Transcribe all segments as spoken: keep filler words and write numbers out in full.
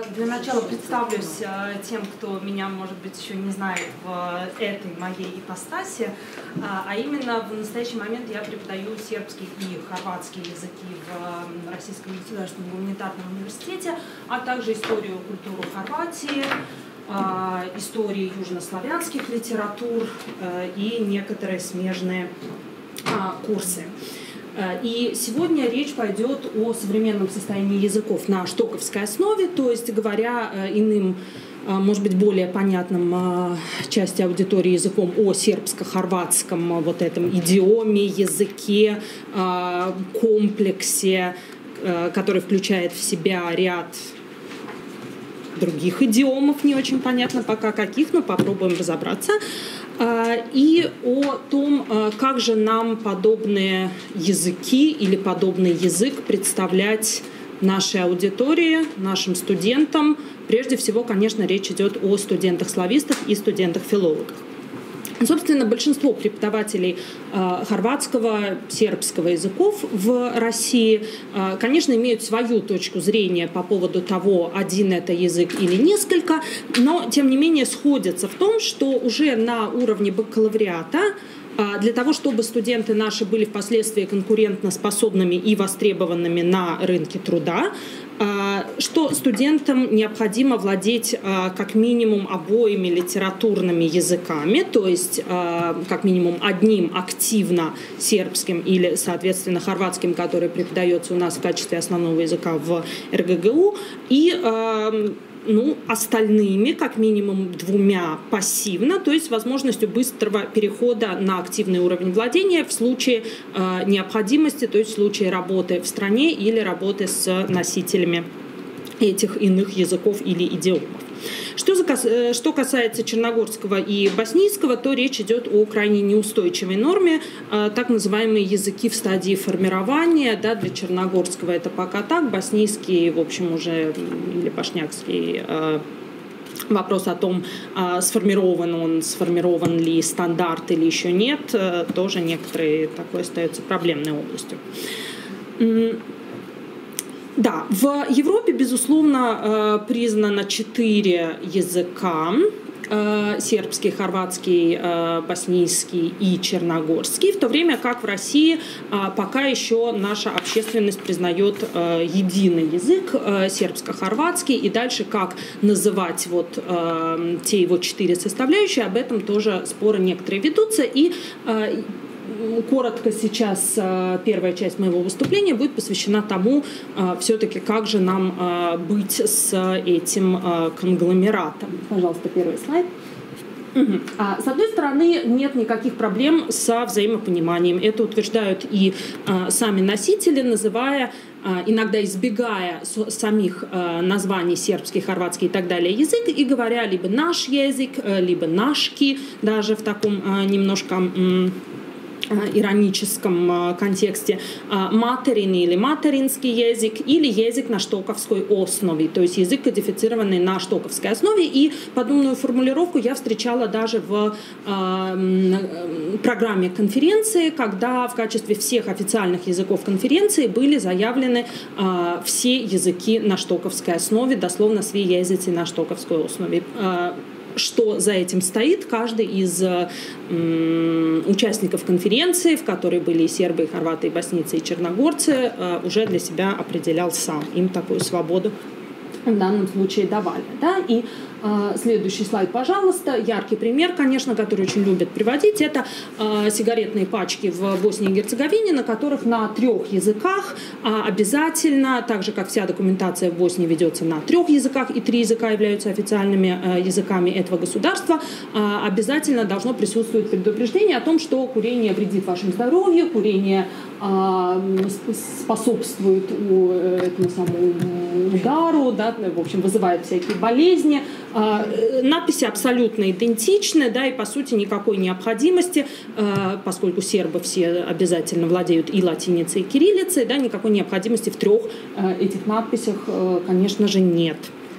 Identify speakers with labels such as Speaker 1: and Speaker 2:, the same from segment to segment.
Speaker 1: для начала представлюсь тем, кто меня, может быть, еще не знает в этой моей ипостаси, а именно в настоящий момент я преподаю сербский и хорватский языки в Российском государственном гуманитарном университете, а также историю и культуру Хорватии, истории южнославянских литератур и некоторые смежные курсы. И сегодня речь пойдет о современном состоянии языков на штоковской основе, то есть говоря иным, может быть, более понятным части аудитории языком о сербско-хорватском вот этом идиоме, языке, комплексе, который включает в себя ряд других идиомов, не очень понятно пока каких, но попробуем разобраться. И о том, как же нам подобные языки или подобный язык представлять нашей аудитории, нашим студентам. Прежде всего, конечно, речь идет о студентах-славистах и студентах-филологах. Собственно, большинство преподавателей э, хорватского, сербского языков в России, э, конечно, имеют свою точку зрения по поводу того, один это язык или несколько, но, тем не менее, сходятся в том, что уже на уровне бакалавриата э, для того, чтобы студенты наши были впоследствии конкурентоспособными и востребованными на рынке труда, что студентам необходимо владеть как минимум обоими литературными языками, то есть как минимум одним активно сербским или, соответственно, хорватским, который преподается у нас в качестве основного языка в эр гэ гэ у, и ну, остальными, как минимум двумя пассивно, то есть возможностью быстрого перехода на активный уровень владения в случае э, необходимости, то есть в случае работы в стране или работы с носителями этих иных языков или идиомов. Что, за, что касается черногорского и боснийского, то речь идет о крайне неустойчивой норме, э, так называемые языки в стадии формирования. Да, для черногорского это пока так, боснийский, в общем, уже, или бошнякский, э, вопрос о том, э, сформирован он, сформирован ли стандарт или еще нет, э, тоже некоторые такой остается проблемной областью. Да, в Европе, безусловно, признано четыре языка: сербский, хорватский, боснийский и черногорский, в то время как в России пока еще наша общественность признает единый язык, сербско-хорватский, и дальше как называть вот те его четыре составляющие, об этом тоже споры некоторые ведутся, и коротко сейчас первая часть моего выступления будет посвящена тому, все-таки как же нам быть с этим конгломератом. Пожалуйста, первый слайд. Угу. С одной стороны, нет никаких проблем со взаимопониманием. Это утверждают и сами носители, называя, иногда избегая самих названий сербский, хорватский и так далее язык, и говоря либо наш язык, либо нашки, даже в таком немножко ироническом контексте, материнный или материнский язык или язык на штоковской основе, то есть язык, кодифицированный на штоковской основе. И подобную формулировку я встречала даже в э, программе конференции, когда в качестве всех официальных языков конференции были заявлены э, все языки на штоковской основе, дословно «сви языки на штоковской основе». Что за этим стоит, каждый из э, участников конференции, в которой были и сербы, и хорваты, и боснийцы, и черногорцы, э, уже для себя определял сам. Им такую свободу в данном случае давали. Да? И э, следующий слайд, пожалуйста. Яркий пример, конечно, который очень любят приводить, это э, сигаретные пачки в Боснии и Герцеговине, на которых на трех языках э, обязательно, так же как вся документация в Боснии ведется на трех языках, и три языка являются официальными э, языками этого государства, э, обязательно должно присутствовать предупреждение о том, что курение вредит вашему здоровью, курение э, способствует у, этому самому удару, да, в общем, вызывает всякие болезни. Надписи абсолютно идентичны, да, и по сути никакой необходимости, поскольку сербы все обязательно владеют и латиницей, и кириллицей, да, никакой необходимости в трех этих надписях, конечно же, нет.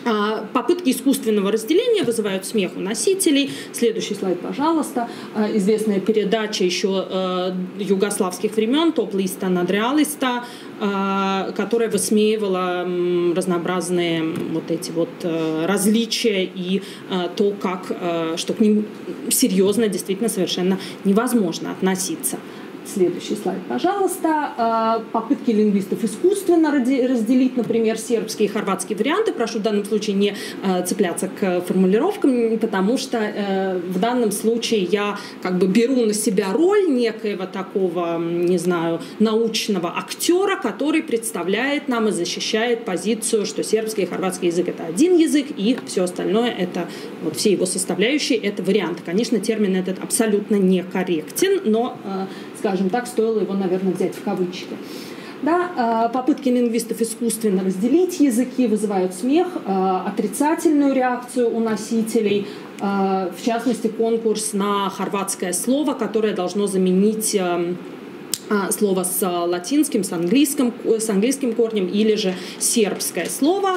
Speaker 1: Попытки искусственного разделения вызывают смех у носителей. Следующий слайд, пожалуйста. Известная передача еще югославских времен «Топ-листа над реалиста», которая высмеивала разнообразные вот эти вот различия и то, как, что к ним серьезно, действительно, совершенно невозможно относиться. Следующий слайд, пожалуйста. Попытки лингвистов искусственно разделить, например, сербские и хорватские варианты. Прошу в данном случае не цепляться к формулировкам, потому что в данном случае я как бы беру на себя роль некоего такого, не знаю, научного актера, который представляет нам и защищает позицию, что сербский и хорватский язык – это один язык, и все остальное – это вот все его составляющие – это варианты. Конечно, термин этот абсолютно некорректен, но, скажем так, стоило его, наверное, взять в кавычки. Да, попытки лингвистов искусственно разделить языки вызывают смех, отрицательную реакцию у носителей, в частности, конкурс на хорватское слово, которое должно заменить слово с латинским, с английским, с английским корнем, или же сербское слово.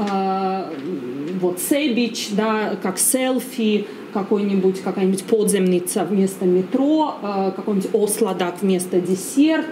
Speaker 1: Вот себич, да, как селфи, какой-нибудь, какая-нибудь подземница вместо метро, какой-нибудь осладак вместо десерт,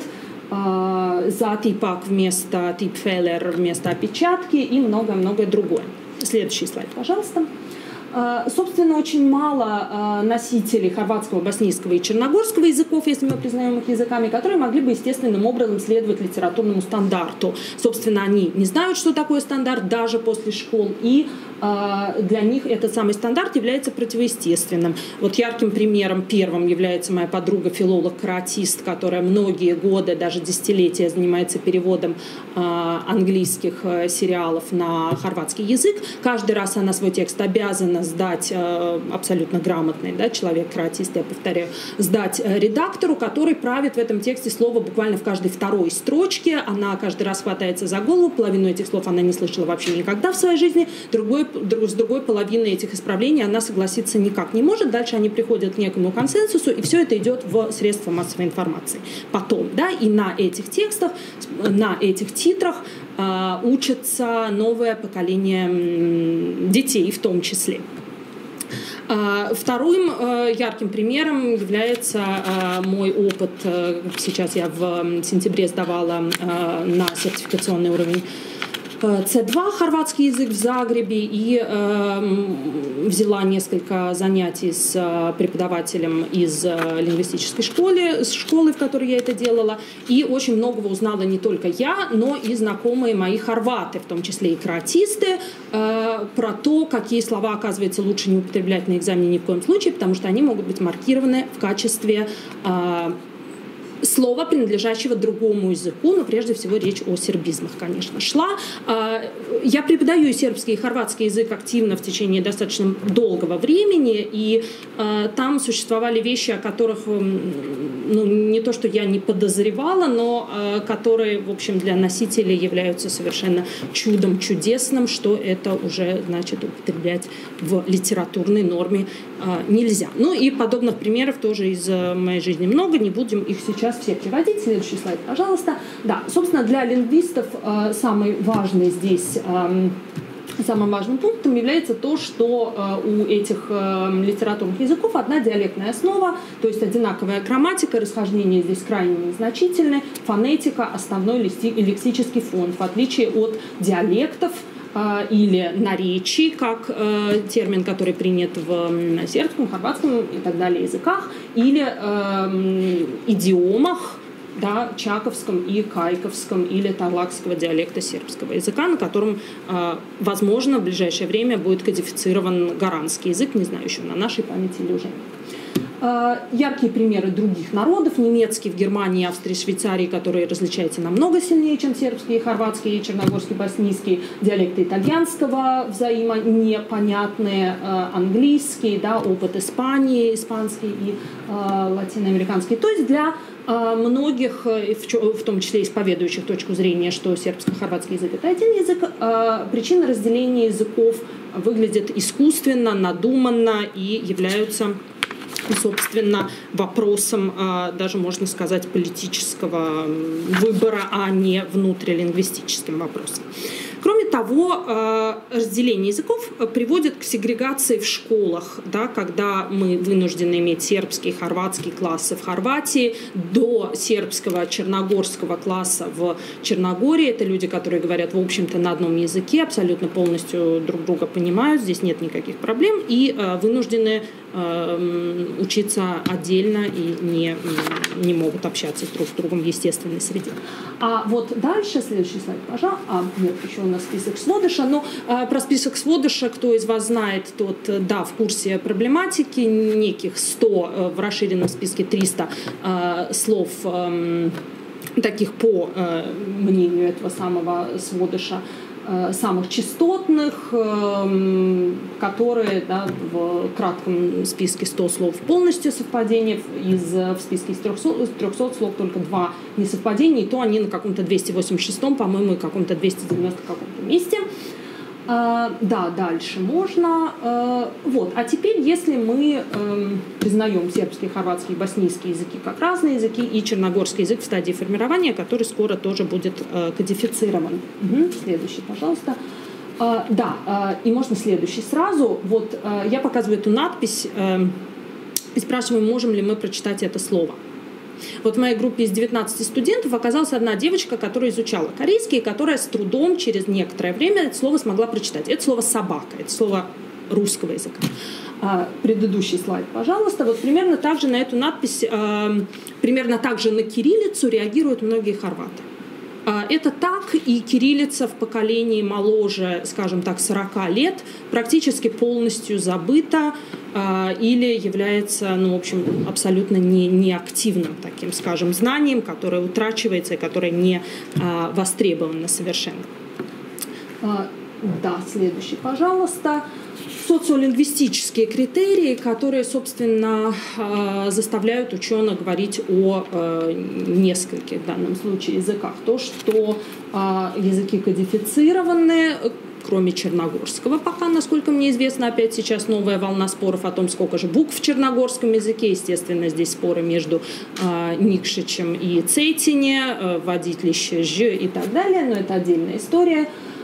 Speaker 1: затипак вместо типфеллер вместо опечатки и многое-многое другое. Следующий слайд, пожалуйста. Собственно, очень мало носителей хорватского, боснийского и черногорского языков, если мы признаем их языками, которые могли бы естественным образом следовать литературному стандарту. Собственно, они не знают, что такое стандарт даже после школ, и для них этот самый стандарт является противоестественным. Вот ярким примером первым является моя подруга, филолог-каратист, которая многие годы, даже десятилетия занимается переводом английских сериалов на хорватский язык. Каждый раз она свой текст обязана сдать, абсолютно грамотный, да, человек-каратист, я повторяю, сдать редактору, который правит в этом тексте слово буквально в каждой второй строчке. Она каждый раз хватается за голову, половину этих слов она не слышала вообще никогда в своей жизни, другой с другой половиной этих исправлений она согласиться никак не может. Дальше они приходят к некому консенсусу, и все это идет в средства массовой информации. Потом, да, и на этих текстах, на этих титрах э, учатся новое поколение детей в том числе. Вторым ярким примером является мой опыт. Сейчас я в сентябре сдавала на сертификационный уровень Си два хорватский язык в Загребе и э, взяла несколько занятий с э, преподавателем из э, лингвистической школы, с школы, в которой я это делала, и очень многого узнала не только я, но и знакомые мои хорваты, в том числе и каратисты, э, про то, какие слова, оказывается, лучше не употреблять на экзамене ни в коем случае, потому что они могут быть маркированы в качестве э, слова, принадлежащего другому языку, но прежде всего речь о сербизмах, конечно, шла. Я преподаю и сербский, и хорватский язык активно в течение достаточно долгого времени, и там существовали вещи, о которых, ну, не то, что я не подозревала, но которые, в общем, для носителей являются совершенно чудом чудесным, что это уже, значит, употреблять в литературной норме нельзя. Ну и подобных примеров тоже из моей жизни много, не будем их сейчас все приводить. Следующий слайд, пожалуйста. Да, собственно, для лингвистов э, самый важный здесь, э, самым важным пунктом является то, что э, у этих э, литературных языков одна диалектная основа, то есть одинаковая грамматика, расхождения здесь крайне незначительны, фонетика, основной лексический фонд, в отличие от диалектов, или наречий, как э, термин, который принят в сербском, хорватском и так далее языках, или э, идиомах, да, чаковском и кайковском или тарлакского диалекта сербского языка, на котором, э, возможно, в ближайшее время будет кодифицирован горанский язык, не знаю еще, на нашей памяти или уже нет. Яркие примеры других народов. Немецкий в Германии, Австрии, Швейцарии, которые различаются намного сильнее, чем сербский, хорватский, черногорский, боснийский. Диалекты итальянского взаимо непонятные. Английский, да, опыт Испании, испанский и латиноамериканский. То есть для многих, в том числе исповедующих точку зрения, что сербско-хорватский язык – это один язык, причины разделения языков выглядят искусственно, надуманно и являются, собственно, вопросом, даже, можно сказать, политического выбора, а не внутрилингвистическим вопросом. Кроме того, разделение языков приводит к сегрегации в школах, да, когда мы вынуждены иметь сербский, хорватский классы в Хорватии, до сербского, черногорского класса в Черногории. Это люди, которые говорят, в общем-то, на одном языке, абсолютно полностью друг друга понимают, здесь нет никаких проблем, и вынуждены учиться отдельно и не, не могут общаться друг с другом в естественной среде. А вот дальше, следующий слайд, пожалуйста. А, нет, еще у нас список Сводыша. Но а, про список Сводыша, кто из вас знает, тот, да, в курсе проблематики, неких сто, в расширенном списке триста а, слов а, таких по а, мнению этого самого Сводыша, самых частотных, которые, да, в кратком списке сто слов полностью совпадение, из, в списке из трехсот, трехсот слов только два несовпадения, и то они на каком-то двести восемьдесят шестом, по-моему, и каком-то двести девяностом каком-то месте. А, да, дальше можно. А, вот. А теперь, если мы а, признаем сербский, хорватский, боснийский языки как разные языки и черногорский язык в стадии формирования, который скоро тоже будет а, кодифицирован. Угу. Следующий, пожалуйста. А, да, а, и можно следующий сразу. Вот а, я показываю эту надпись а, и спрашиваю, можем ли мы прочитать это слово. Вот в моей группе из девятнадцати студентов оказалась одна девочка, которая изучала корейский, и которая с трудом через некоторое время это слово смогла прочитать. Это слово «собака», это слово русского языка. А, предыдущий слайд, пожалуйста. Вот примерно так же на эту надпись, а, примерно так же на кириллицу реагируют многие хорваты. А, это так, и кириллица в поколении моложе, скажем так, сорока лет практически полностью забыта а, или является, ну, в общем, абсолютно не, неактивным таким, скажем, знанием, которое утрачивается и которое не а, востребовано совершенно. А, да, следующий, пожалуйста. Социолингвистические критерии, которые, собственно, заставляют ученых говорить о нескольких, в данном случае, языках. То, что языки кодифицированные, кроме черногорского, пока, насколько мне известно, опять сейчас новая волна споров о том, сколько же букв в черногорском языке. Естественно, здесь споры между Никшичем и Цейтине, водительще Ж и так далее, но это отдельная история.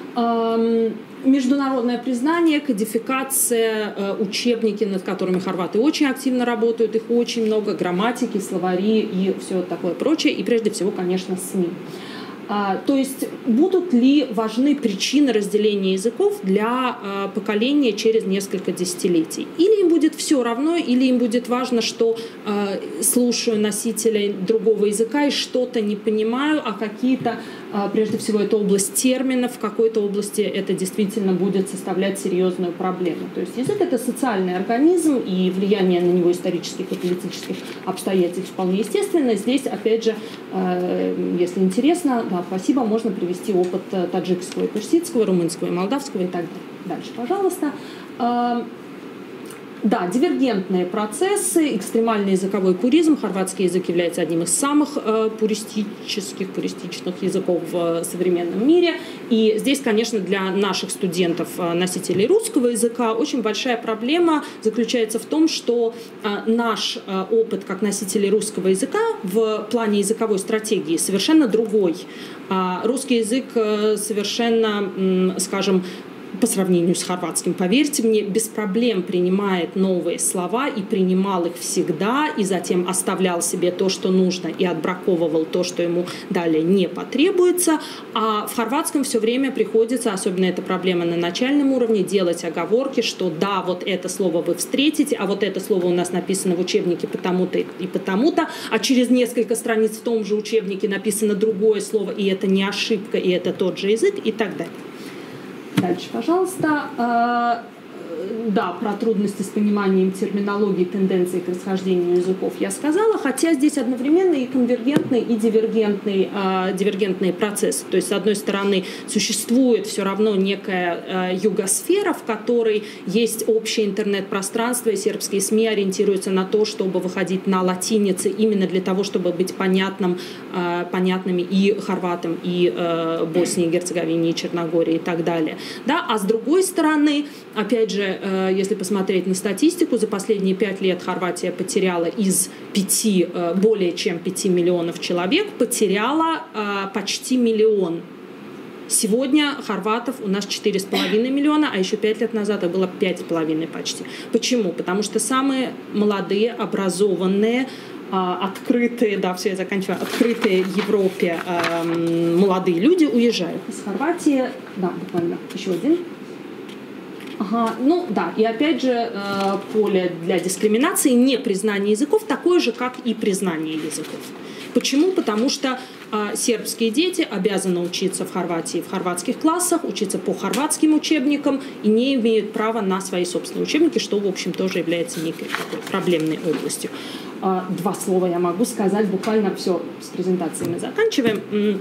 Speaker 1: Международное признание, кодификация, э, учебники, над которыми хорваты очень активно работают, их очень много, грамматики, словари и все такое прочее, и прежде всего, конечно, СМИ. А, то есть будут ли важны причины разделения языков для а, поколения через несколько десятилетий? Или им будет все равно, или им будет важно, что а, слушаю носителя другого языка и что-то не понимаю, а какие-то, а, прежде всего, это область терминов, в какой-то области это действительно будет составлять серьезную проблему. То есть язык — это социальный организм, и влияние на него исторических и политических обстоятельств вполне естественно. Здесь, опять же, а, если интересно, да, спасибо, можно привести опыт таджикского и персидского, румынского и молдавского и так далее. Дальше, пожалуйста. Да, дивергентные процессы, экстремальный языковой пуризм. Хорватский язык является одним из самых э, пуристических, пуристичных языков в э, современном мире. И здесь, конечно, для наших студентов, э, носителей русского языка, очень большая проблема заключается в том, что э, наш э, опыт как носителей русского языка в плане языковой стратегии совершенно другой. Э, русский язык э, совершенно, э, скажем, по сравнению с хорватским, поверьте мне, без проблем принимает новые слова и принимал их всегда, и затем оставлял себе то, что нужно, и отбраковывал то, что ему далее не потребуется. А в хорватском все время приходится, особенно эта проблема на начальном уровне, делать оговорки, что да, вот это слово вы встретите, а вот это слово у нас написано в учебнике потому-то и потому-то, а через несколько страниц в том же учебнике написано другое слово, и это не ошибка, и это тот же язык, и так далее. Дальше, пожалуйста. Да, про трудности с пониманием терминологии, тенденций к расхождению языков я сказала, хотя здесь одновременно и конвергентные, и дивергентные, э, дивергентные процессы. То есть, с одной стороны, существует все равно некая э, югосфера, в которой есть общее интернет-пространство, и сербские СМИ ориентируются на то, чтобы выходить на латинице именно для того, чтобы быть понятным, э, понятными и хорватам, и э, Боснии, Герцеговине, и Черногории, и так далее. Да? А с другой стороны, опять же, если посмотреть на статистику, за последние пять лет Хорватия потеряла из пяти, более чем пяти миллионов человек, потеряла почти миллион Сегодня хорватов у нас четыре с половиной миллиона, а еще пять лет назад это было пять с половиной почти. Почему? Потому что самые молодые, образованные, открытые, да, все я заканчиваю, открытые в Европе э, молодые люди уезжают из Хорватии. Да, буквально еще один. Ага, ну да, и опять же э, поле для дискриминации, непризнание языков, такое же, как и признание языков. Почему? Потому что э, сербские дети обязаны учиться в Хорватии в хорватских классах, учиться по хорватским учебникам и не имеют права на свои собственные учебники, что, в общем, тоже является некой такой проблемной областью. Э, два слова я могу сказать, буквально все, с презентацией мы заканчиваем.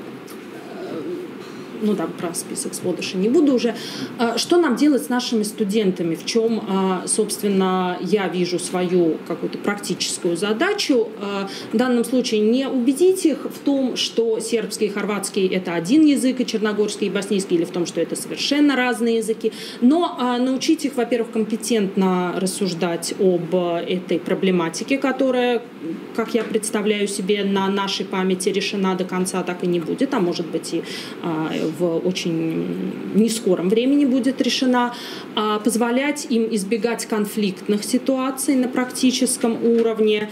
Speaker 1: Ну да, про список сводышей не буду уже. Что нам делать с нашими студентами? В чем, собственно, я вижу свою какую-то практическую задачу? В данном случае не убедить их в том, что сербский и хорватский – это один язык, и черногорский и боснийский, или в том, что это совершенно разные языки, но научить их, во-первых, компетентно рассуждать об этой проблематике, которая, как я представляю себе, на нашей памяти решена до конца так и не будет, а может быть и в очень нескором времени будет решена, позволять им избегать конфликтных ситуаций на практическом уровне.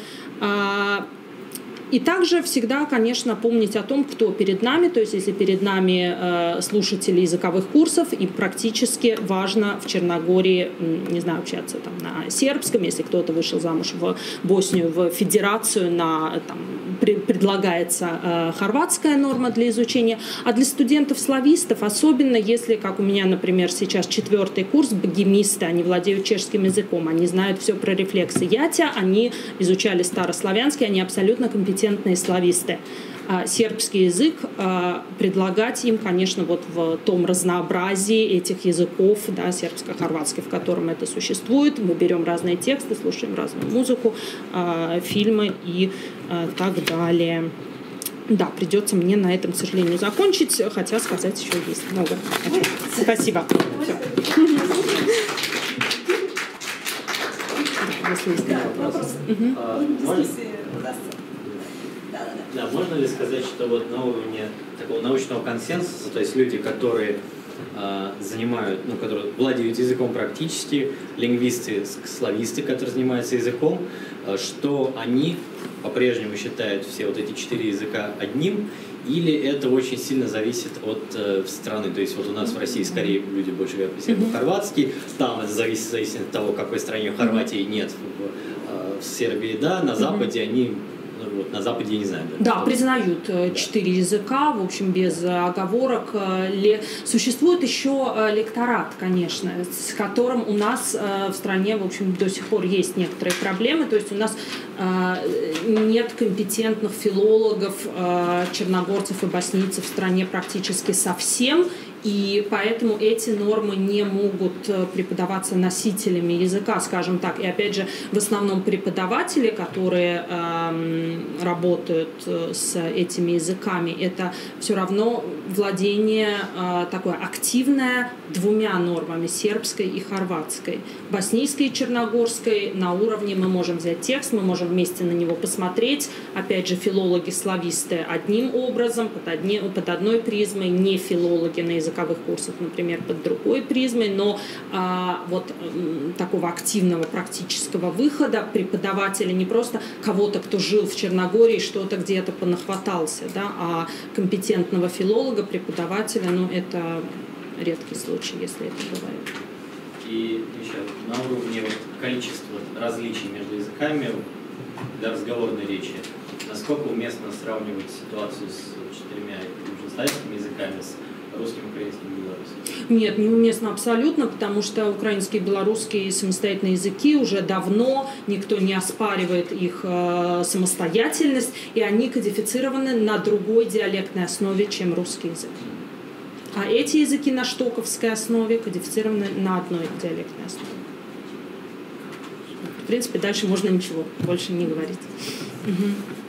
Speaker 1: И также всегда, конечно, помнить о том, кто перед нами. То есть, если перед нами э, слушатели языковых курсов, им практически важно в Черногории, не знаю, общаться там, на сербском, если кто-то вышел замуж в Боснию, в федерацию, на, там, при, предлагается э, хорватская норма для изучения. А для студентов-славистов, особенно если, как у меня, например, сейчас четвертый курс, богемисты, они владеют чешским языком, они знают все про рефлексы ятя, они изучали старославянский, они абсолютно компетентны слависты. А сербский язык а, предлагать им, конечно, вот в том разнообразии этих языков, да, сербско-хорватский, в котором это существует. Мы берем разные тексты, слушаем разную музыку, а, фильмы и а, так далее. Да, придется мне на этом, к сожалению, закончить, хотя сказать еще есть много. Спасибо. Если есть вопрос.
Speaker 2: Да, можно ли сказать, что вот на уровне такого научного консенсуса, то есть люди, которые э, занимают, ну, которые владеют языком практически, лингвисты, слависты, которые занимаются языком, э, что они по-прежнему считают все вот эти четыре языка одним, или это очень сильно зависит от э, страны? То есть вот у нас в России скорее люди больше говорят mm-hmm. хорватский, там это зависит, зависит от того, в какой стране в Хорватии нет, в, э, в Сербии, да, на Западе mm-hmm. они... Вот, на Западе я не знаю.
Speaker 1: Да, да признают четыре да. языка, в общем, без оговорок. Существует еще лекторат, конечно, с которым у нас в стране, в общем, до сих пор есть некоторые проблемы. То есть у нас нет компетентных филологов, черногорцев и боснийцев в стране практически совсем. И поэтому эти нормы не могут преподаваться носителями языка, скажем так. И опять же, в основном преподаватели, которые э, работают с этими языками, это все равно владение э, такое активное двумя нормами, сербской и хорватской. Боснийской и черногорской на уровне мы можем взять текст, мы можем вместе на него посмотреть. Опять же, филологи-слависты одним образом, под, одни, под одной призмой, не филологи на языке курсов, например, под другой призмой, но а, вот м, такого активного практического выхода преподавателя не просто кого-то, кто жил в Черногории, что-то где-то понахватался, да, а компетентного филолога, преподавателя, ну, это редкий случай, если это бывает.
Speaker 2: И еще на уровне вот количества различий между языками для разговорной речи, насколько уместно сравнивать ситуацию с четырьмя южнославянскими языками, с русским, украинским и белорусским?
Speaker 1: Нет, неуместно абсолютно, потому что украинский и белорусский самостоятельные языки уже давно, никто не оспаривает их э, самостоятельность, и они кодифицированы на другой диалектной основе, чем русский язык. А эти языки на штоковской основе кодифицированы на одной диалектной основе. В принципе, дальше можно ничего больше не говорить. Угу.